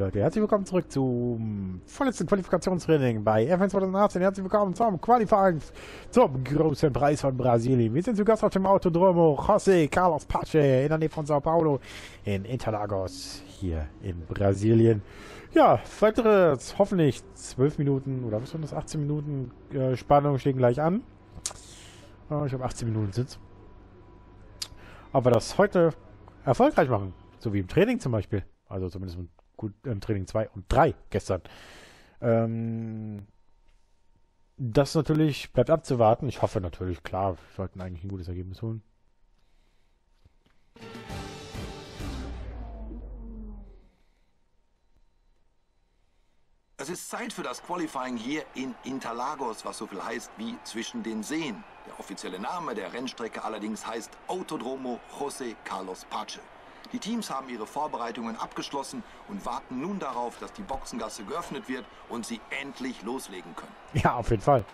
Leute, herzlich willkommen zurück zum vorletzten Qualifikationstraining bei F1 2018. Herzlich willkommen zum Qualifying zum großen Preis von Brasilien. Wir sind zu Gast auf dem Autodromo José Carlos Pache in der Nähe von Sao Paulo in Interlagos hier in Brasilien. Ja, weitere hoffentlich 12 Minuten oder was waren das, 18 Minuten Spannung stehen gleich an. Ich habe 18 Minuten Sitz. Ob wir das heute erfolgreich machen, so wie im Training zum Beispiel. Also zumindest gut im Training 2 und 3 gestern. Das natürlich bleibt abzuwarten. Ich hoffe natürlich, klar, wir sollten eigentlich ein gutes Ergebnis holen. Es ist Zeit für das Qualifying hier in Interlagos, was so viel heißt wie zwischen den Seen. Der offizielle Name der Rennstrecke allerdings heißt Autodromo José Carlos Pache. Die Teams haben ihre Vorbereitungen abgeschlossen und warten nun darauf, dass die Boxengasse geöffnet wird und sie endlich loslegen können. Ja, auf jeden Fall.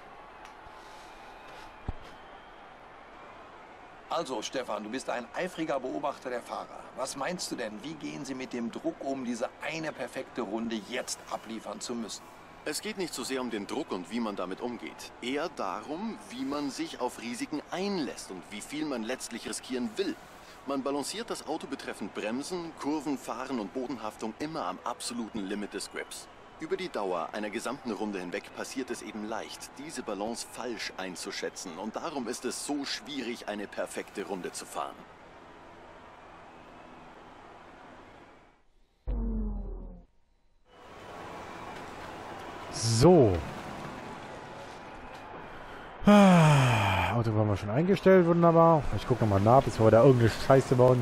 Also, Stefan, du bist ein eifriger Beobachter der Fahrer. Was meinst du denn, wie gehen sie mit dem Druck um, diese eine perfekte Runde jetzt abliefern zu müssen? Es geht nicht so sehr um den Druck und wie man damit umgeht. Eher darum, wie man sich auf Risiken einlässt und wie viel man letztlich riskieren will. Man balanciert das Auto betreffend Bremsen, Kurven, Fahren und Bodenhaftung immer am absoluten Limit des Grips. Über die Dauer einer gesamten Runde hinweg passiert es eben leicht, diese Balance falsch einzuschätzen. Und darum ist es so schwierig, eine perfekte Runde zu fahren. So. Auto haben wir schon eingestellt, wunderbar. Ich gucke nochmal nach, bevor wir da irgendeine Scheiße bauen.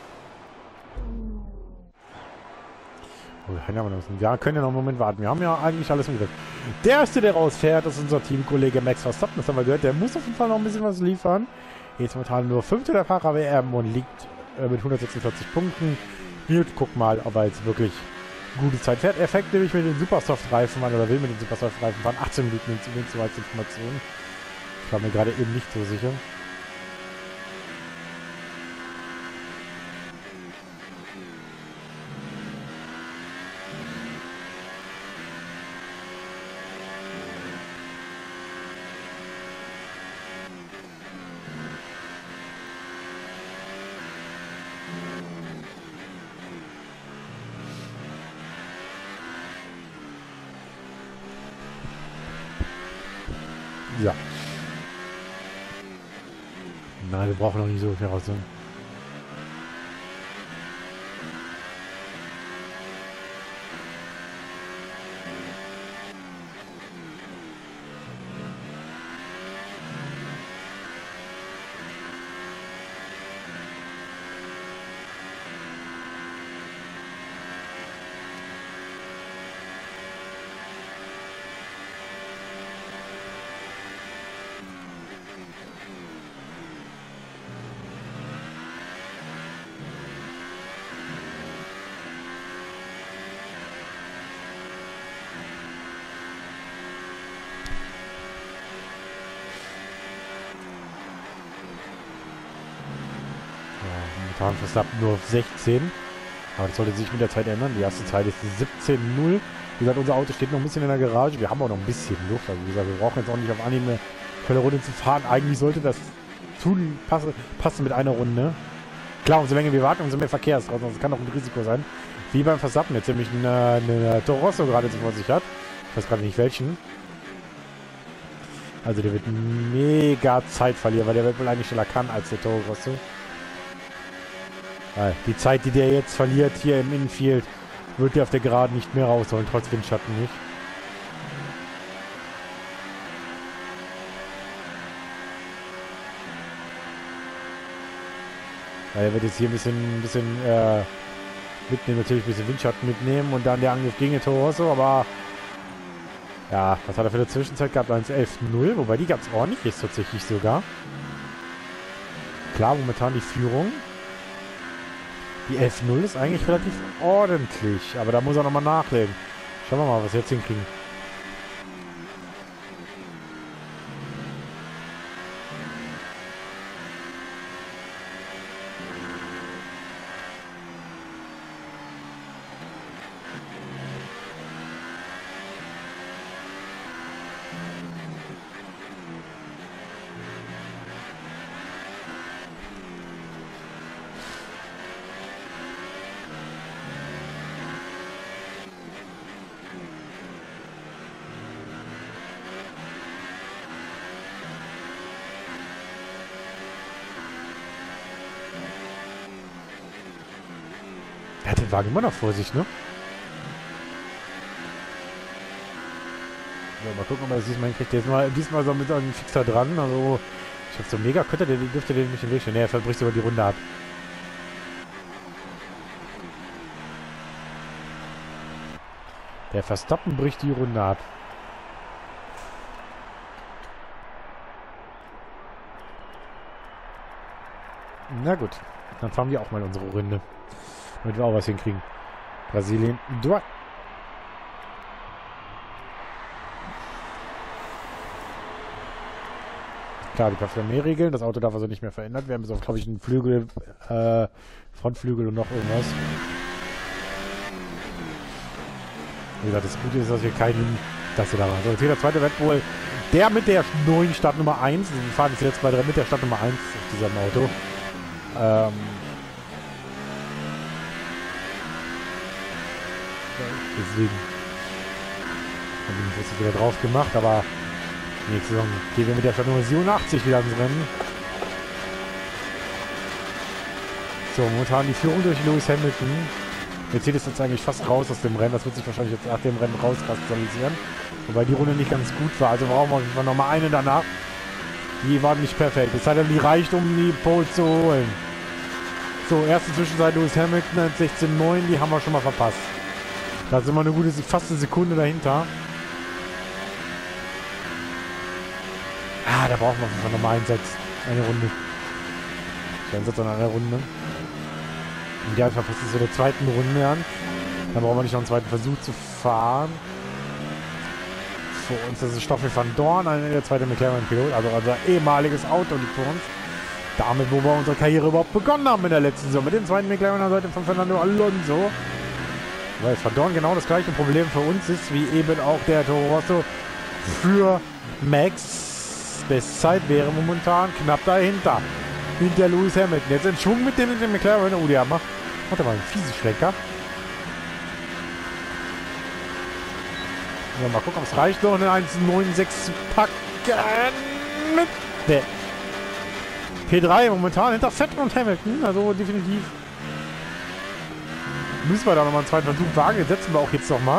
Ja, können ja noch einen Moment warten. Wir haben ja eigentlich alles im Griff. Der erste, der rausfährt, ist unser Teamkollege Max Verstappen. Das haben wir gehört. Der muss auf jeden Fall noch ein bisschen was liefern. Jetzt momentan nur 5. der Fahrer WM und liegt mit 146 Punkten. Gut, guck mal, ob er jetzt wirklich gute Zeit fährt. Er fängt nämlich mit den Supersoft-Reifen an oder will mit den Supersoft-Reifen fahren. 18 Minuten in als Information. Ich war mir gerade eben nicht so sicher. Ja. Nein, wir brauchen noch nicht so viel raus. Momentan Verstappen nur auf 16. Aber das sollte sich mit der Zeit ändern. Die erste Zeit ist 17:0. Wie gesagt, unser Auto steht noch ein bisschen in der Garage. Wir haben auch noch ein bisschen Luft. Also wie gesagt, wir brauchen jetzt auch nicht auf Anhieb eine schnelle Runde zu fahren. Eigentlich sollte das passen mit einer Runde. Klar, umso länger wir warten, umso mehr Verkehr ist draußen. Das kann auch ein Risiko sein. Wie beim Verstappen, jetzt nämlich eine Toro Rosso gerade vor sich hat. Ich weiß gerade nicht welchen. Also der wird mega Zeit verlieren, weil der wird wohl eigentlich schneller kann als der Toro Rosso. Die Zeit, die der jetzt verliert hier im Infield, wird der auf der Geraden nicht mehr rausholen, trotz Windschatten nicht. Er wird jetzt hier ein bisschen mitnehmen, natürlich ein bisschen Windschatten mitnehmen und dann der Angriff gegen den Toro Rosso, aber ja, was hat er für eine Zwischenzeit gehabt? 1:11:0, wobei die ganz ordentlich ist tatsächlich sogar. Klar, momentan die Führung. Die 11:0 ist eigentlich relativ ordentlich, aber da muss er nochmal nachlegen. Schauen wir mal, was wir jetzt hinkriegen. den Wagen immer noch vor sich, ne? So, mal gucken, ob er das diesmal hinkriegt. Diesmal so mit einem Fixer dran. Also, ich hab so mega könnte, dürfte den nicht im Weg stehen. Ne, er verbricht sogar die Runde ab. Der Verstappen bricht die Runde ab. Na gut, dann fahren wir auch mal unsere Runde. Damit wir auch was hinkriegen. Brasilien, du. Klar, die Kraft mehr regeln. Das Auto darf also nicht mehr verändert werden. Bis auf, glaube ich, einen Flügel, Frontflügel und noch irgendwas. Wie gesagt, das Gute ist, dass wir keinen... Das hier da war. So, jetzt hier der zweite Red Bull. Der mit der neuen Startnummer 1. Wir fahren jetzt bei der mit der Startnummer 1 auf diesem Auto. Deswegen habe ich jetzt wieder drauf gemacht, aber nächste Saison gehen wir mit der Startnummer 87 wieder ins Rennen. So, momentan die Führung durch Lewis Hamilton. Mercedes ist jetzt eigentlich fast raus aus dem Rennen. Das wird sich wahrscheinlich jetzt nach dem Rennen rauskristallisieren. Wobei die Runde nicht ganz gut war. Also brauchen wir auf jeden Fall nochmal eine danach. Die war nicht perfekt. Es sei denn, die reicht, um die Pole zu holen. So, erste Zwischenzeit Lewis Hamilton 1:16,9. Die haben wir schon mal verpasst. Da sind wir eine gute, fast eine Sekunde dahinter. Ah, da brauchen wir auf jeden Fall nochmal einen Satz. Eine Runde. Ein Satz an einer Runde. Und ja, verpasst es so der zweiten Runde an. Dann brauchen wir nicht noch einen zweiten Versuch zu fahren. Vor uns, das ist Stoffel van Dorn, der zweite McLaren-Pilot, also unser ehemaliges Auto liegt vor uns. Damit, wo wir unsere Karriere überhaupt begonnen haben in der letzten Saison. Mit dem zweiten McLaren an der Seite von Fernando Alonso. Weil Van Dorn genau das gleiche Problem für uns ist, wie eben auch der Toro Rosso für Max. Bestzeit wäre momentan knapp dahinter. Hinter Lewis Hamilton. Jetzt in Schwung mit dem McLaren. Oh, der macht er mal einen fiesen Schlenker. Ja, mal gucken, ob es reicht, noch eine 1,96 zu packen. Mit der P3 momentan hinter Vettel und Hamilton. Also definitiv müssen wir da nochmal einen zweiten Versuch wagen. Den setzen wir auch jetzt nochmal.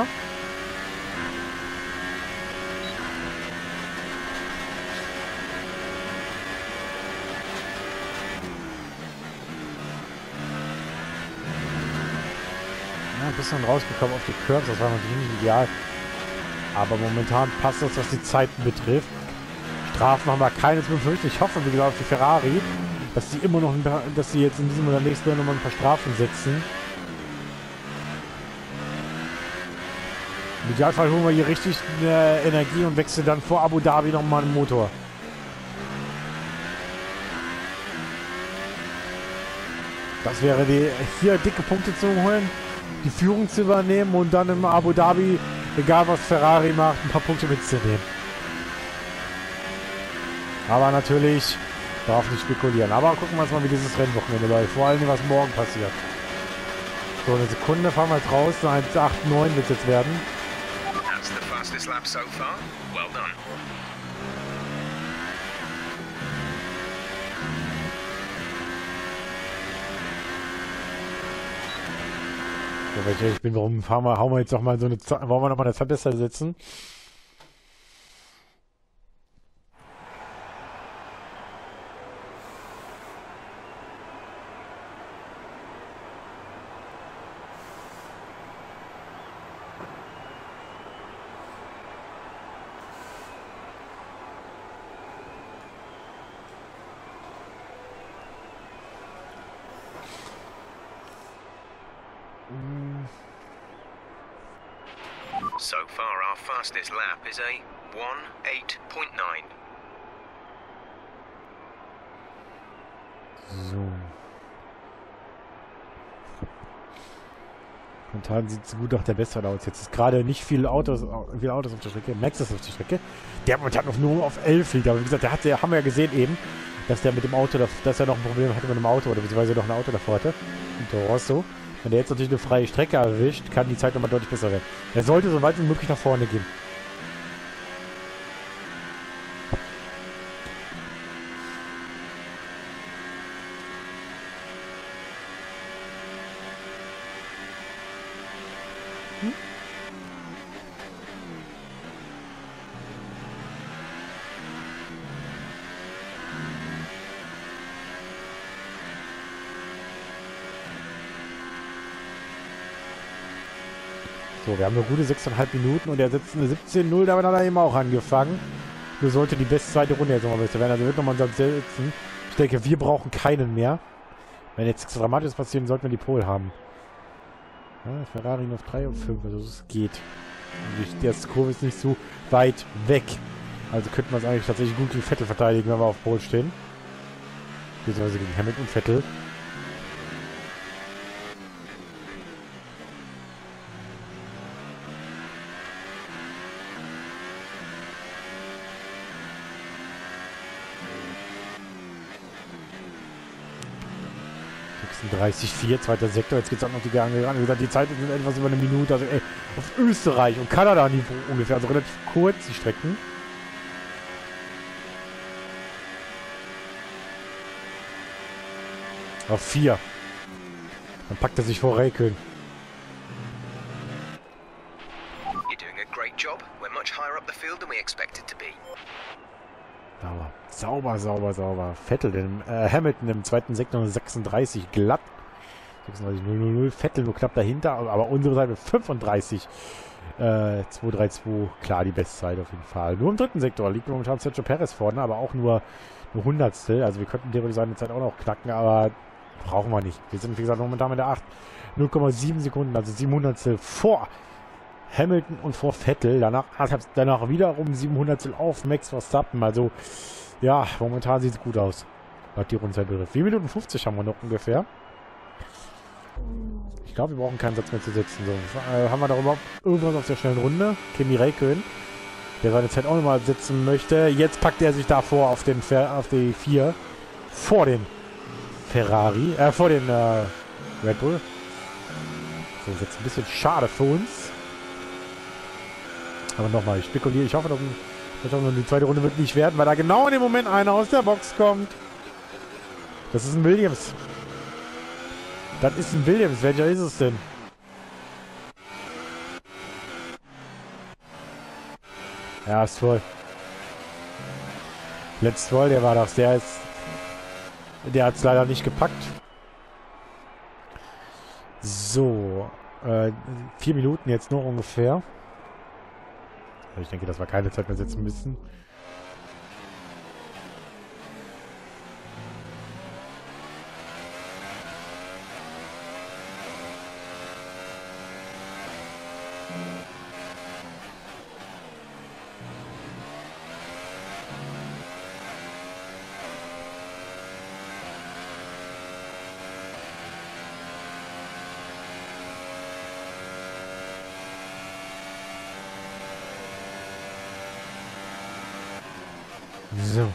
Ja, ein bisschen rausgekommen auf die Curbs. Das war natürlich nicht ideal. Aber momentan passt das, was die Zeiten betrifft. Strafen haben wir keine zu befürchten. Ich hoffe, wie gesagt, auf die Ferrari, dass sie immer noch, dass sie jetzt in diesem oder nächsten Jahr nochmal ein paar Strafen setzen. Im Idealfall holen wir hier richtig Energie und wechseln dann vor Abu Dhabi nochmal einen Motor. Das wäre die, hier dicke Punkte zu holen, die Führung zu übernehmen und dann im Abu Dhabi, egal was Ferrari macht, ein paar Punkte mitzunehmen. Aber natürlich darf nicht spekulieren. Aber gucken wir uns mal, wie dieses Rennwochenende läuft. Vor allem, was morgen passiert. So, eine Sekunde fahren wir jetzt raus. 1,89 wird es jetzt werden. That's the fastest lap so far. Well done. So, welche ich bin, warum hauen wir jetzt noch mal so eine Zeit, wollen wir noch mal eine Zeit besser setzen? So far, our fastest lap is a 1:8.9. So. Momentan sieht es gut nach der Beste aus. Jetzt ist gerade nicht viele Autos auf der Strecke. Max ist auf der Strecke. Der momentan noch nur auf 11 liegt. Aber wie gesagt, haben wir ja gesehen eben, dass der mit dem Auto, dass er noch ein Problem hatte mit dem Auto oder beziehungsweise noch ein Auto davor hatte. Und der Rosso. Wenn der jetzt natürlich eine freie Strecke erwischt, kann die Zeit nochmal deutlich besser werden. Er sollte so weit wie möglich nach vorne gehen. So, wir haben eine gute 6,5 Minuten und er setzt eine 17:0, damit hat er eben auch angefangen. Nur sollte die Bestzeit der Runde jetzt nochmal besser werden. Also wird nochmal unser setzen. Ich denke, wir brauchen keinen mehr. Wenn jetzt nichts Dramatisches passieren, sollten wir die Pole haben. Ja, Ferrari auf 3 und 5, also es geht. Und die erste Kurve ist nicht so weit weg. Also könnten wir es eigentlich tatsächlich gut gegen Vettel verteidigen, wenn wir auf Pole stehen. Beziehungsweise gegen Hamilton und Vettel. .30,4, zweiter Sektor. Jetzt geht es auch noch die Gange ran. Wie gesagt, die Zeiten sind etwas über eine Minute. Also auf Österreich und Kanada Niveau ungefähr. Also relativ kurz die Strecken. Auf 4. Dann packt er sich vor Räikkönen. You're doing a great job. We're much higher up the field than we expected to be. Sauber, sauber, sauber. Vettel, Hamilton im zweiten Sektor 36 glatt. 36,000. Vettel nur knapp dahinter, aber unsere Seite 35. 2,32. Klar, die Bestzeit auf jeden Fall. Nur im dritten Sektor liegt momentan Sergio Perez vorne, aber auch nur Hundertstel. Also wir könnten theoretisch seine Zeit auch noch knacken, aber brauchen wir nicht. Wir sind, wie gesagt, momentan mit der 8. 0,7 Sekunden, also 700stel vor Hamilton und vor Vettel. Danach wiederum 700stel auf Max Verstappen. Also, ja, momentan sieht es gut aus, was die Rundenzeit betrifft. 4 Minuten 50 haben wir noch ungefähr. Ich glaube, wir brauchen keinen Satz mehr zu setzen. So, haben wir da überhaupt irgendwas auf der schnellen Runde? Kimi Räikkönen, der seine Zeit auch nochmal setzen möchte. Jetzt packt er sich davor auf die 4 vor den Ferrari, vor den Red Bull. So, das ist jetzt ein bisschen schade für uns. Aber nochmal, ich spekuliere. Ich hoffe, die zweite Runde wird nicht werden, weil da genau in dem Moment einer aus der Box kommt. Das ist ein Williams. Das ist ein Williams. Welcher ist es denn? Ja, ist voll. Let's voll, der war das. Der hat es leider nicht gepackt. So. 4 Minuten jetzt noch ungefähr. Ich denke, dass wir keine Zeit mehr setzen müssen. So.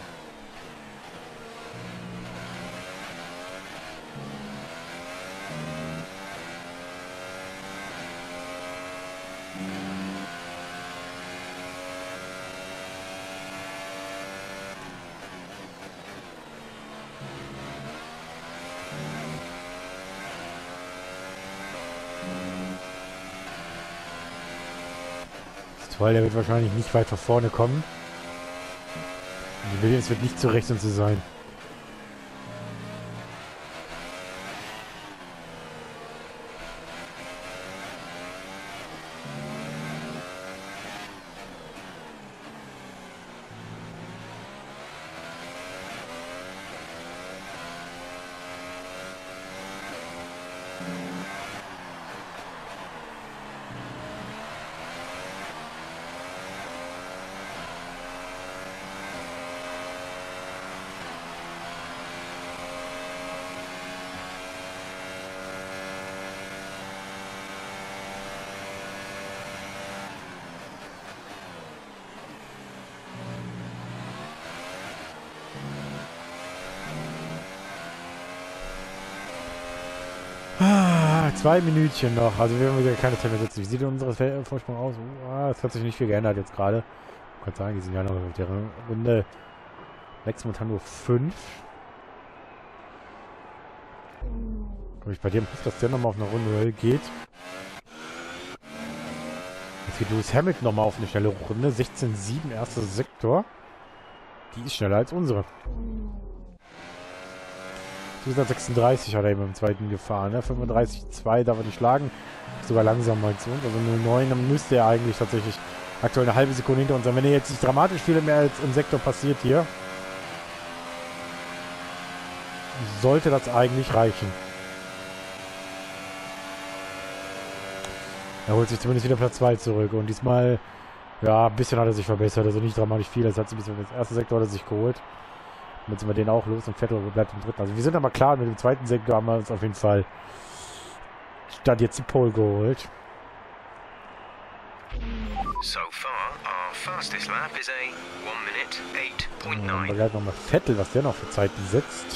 Ist toll, der wird wahrscheinlich nicht weit nach vorne kommen. Williams wird nicht zu rechnen zu sein. Ah, 2 Minütchen noch. Also wir haben wieder keine Zeit mehr setzen. Wie sieht denn unser Vorsprung aus? Es hat sich nicht viel geändert jetzt gerade. Ich kann sagen, die sind ja noch auf der Runde. Max momentan nur 5. Komme ich bei dir im Hof, dass der nochmal auf eine Runde geht. Jetzt geht Lewis Hamilton nochmal auf eine schnelle Runde. 16,7, erster Sektor. Die ist schneller als unsere. 36 hat er eben im zweiten gefahren. Ne? 35,2 darf er nicht schlagen. Sogar langsamer als uns. Also 0,9, dann müsste er eigentlich tatsächlich aktuell eine halbe Sekunde hinter uns sein. Wenn er jetzt nicht dramatisch viel mehr als im Sektor passiert hier, sollte das eigentlich reichen. Er holt sich zumindest wieder Platz 2 zurück. Und diesmal, ja, ein bisschen hat er sich verbessert. Also nicht dramatisch viel. Das hat sich bis zum ersten Sektor hat er sich geholt. Jetzt sind wir den auch los und Vettel bleibt im dritten. Also wir sind aber klar, mit dem zweiten Sektor haben wir uns auf jeden Fall statt jetzt die Pole geholt. So far, our fastest lap is a 1 minute 8.9. Aber gleich nochmal Vettel, was der noch für Zeiten setzt.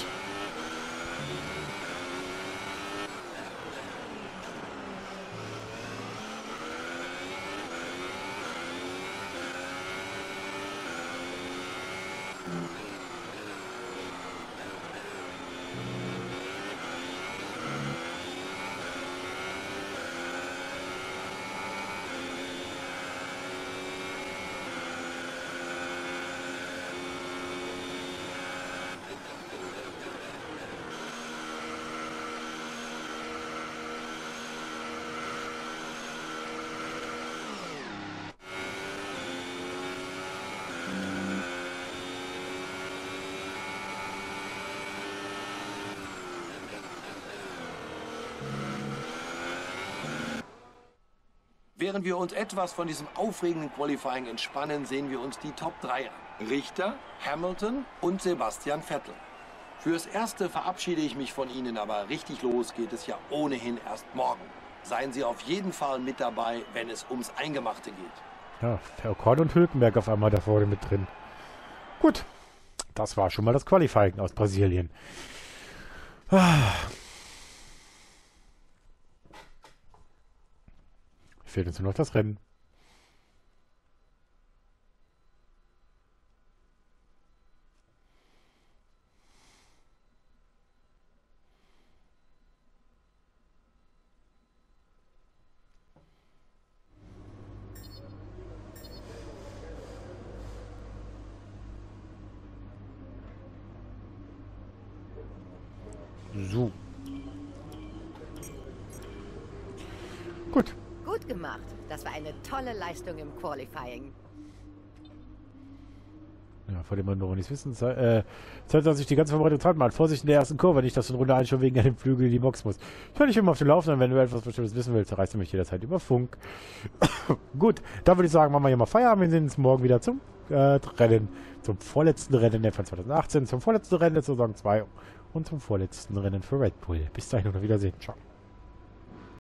Während wir uns etwas von diesem aufregenden Qualifying entspannen, sehen wir uns die Top 3 an. Richter, Hamilton und Sebastian Vettel. Fürs Erste verabschiede ich mich von Ihnen, aber richtig los geht es ja ohnehin erst morgen. Seien Sie auf jeden Fall mit dabei, wenn es ums Eingemachte geht. Ja, der Ocon und Hülkenberg auf einmal da vorne mit drin. Gut, das war schon mal das Qualifying aus Brasilien. Fehlt uns nur noch das Rennen. So. Gut. Gut gemacht. Das war eine tolle Leistung im Qualifying. Ja, vor dem man noch nichts wissen. Zeit, dass ich die ganze Vorbereitung Zeit mal. Vorsicht in der ersten Kurve, nicht, dass du in Runde 1 schon wegen einem Flügel in die Box musst. Ich höre dich immer auf den Laufenden, wenn du etwas Bestimmtes wissen willst, erreichst du mich jederzeit über Funk. Gut, dann würde ich sagen, machen wir hier mal Feierabend. Wir sehen uns morgen wieder zum Rennen, zum vorletzten Rennen der von 2018, zum vorletzten Rennen der Saison 2 und zum vorletzten Rennen für Red Bull. Bis dahin und auf Wiedersehen. Ciao.